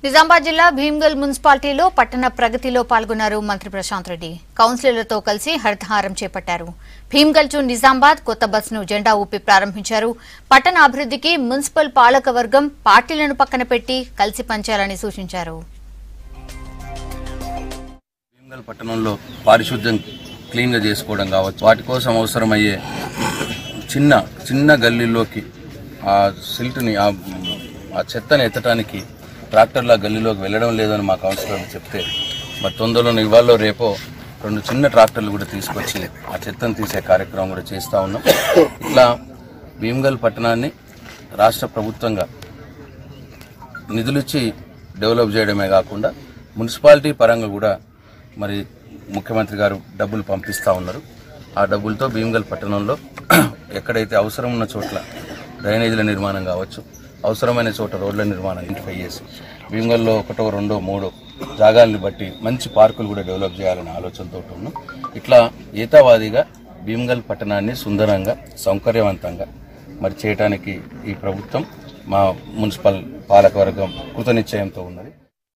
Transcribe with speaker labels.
Speaker 1: నిజామాబాద్ జిల్లా భీమ్గల్ మున్సిపాలిటీలో పట్టణ ప్రగతిలో పాల్గొన్నారు మంత్రి ప్రశాంత్ రెడ్డి. కౌన్సిలర్లతో కలిసి హరితహారం చేపట్టారు. భీమ్గల్ టు నిజామాబాద్ కొత్త బస్సును జెండా ఊపి ప్రారంభించారు. పట్టణ అభివృద్ధికి మున్సిపల్ పాలకవర్గం పార్టీలను పక్కన పెట్టి కలిసి పనిచేయాలని సూచించారు.
Speaker 2: భీమ్గల్ పట్టణంలో పారిశుద్ధ్యం క్లీన్గా చేసుకోవడం కావచ్చు, వాటి కోసం అవసరమయ్యే చిన్న గల్లీలోకి ఆ సిల్ట్ని ఆ చెత్తని ఎత్తడానికి ట్రాక్టర్ల గల్లీలోకి వెళ్ళడం లేదని మా కౌన్సిలర్లు చెప్తే మరి తొందరలో ఇవాళ రేపో 2 చిన్న ట్రాక్టర్లు కూడా తీసుకొచ్చి ఆ చెత్తను తీసే కార్యక్రమం కూడా చేస్తూ ఉన్నాం. ఇట్లా భీమ్గల్ పట్టణాన్ని రాష్ట్ర ప్రభుత్వంగా నిధులిచ్చి డెవలప్ చేయడమే కాకుండా మున్సిపాలిటీ పరంగా కూడా మరి ముఖ్యమంత్రి గారు డబ్బులు పంపిస్తూ ఉన్నారు. ఆ డబ్బులతో భీమ్గల్ పట్టణంలో ఎక్కడైతే అవసరం ఉన్న చోట్ల డ్రైనేజీల నిర్మాణం కావచ్చు, అవసరమైన చోట రోడ్ల నిర్మాణం ఐడెంటిఫై చేసి భీమ్గల్లో 1, 2, 3 జాగాల్ని బట్టి మంచి పార్కులు కూడా డెవలప్ చేయాలనే ఆలోచనతో ఉన్నాం. ఇట్లా ఏతావాదిగా భీమ్గల్ పట్టణాన్ని సుందరంగా సౌకర్యవంతంగా మరి చేయడానికి ఈ ప్రభుత్వం మా మున్సిపల్ పాలకవర్గం కృతనిశ్చయంతో ఉన్నది.